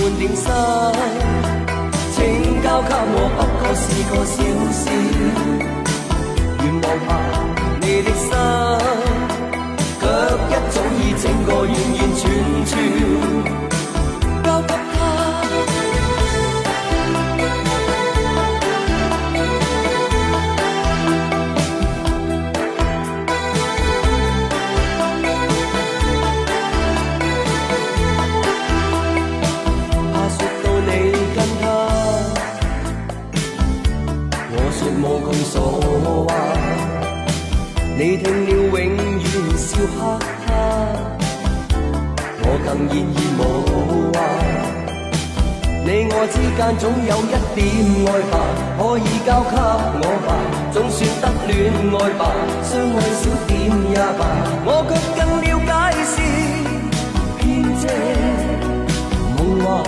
半點心，請交給我，不過是個小事。願望吧你的心，卻一早已整個完完全全交給他。無窮傻話，你聽了永遠笑哈哈，我更現已無話。你我之間總有一點愛吧，可以交給我吧，總算得戀愛吧，相愛少點也罷。我卻更了解是編織夢話，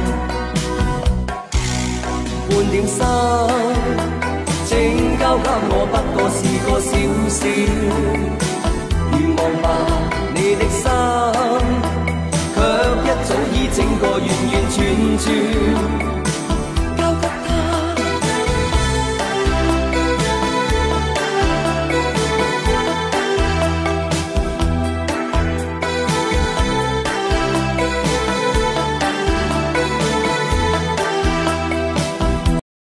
半點心。請交給我，不過是個小事。願望吧你的心，卻一早已整個完完全全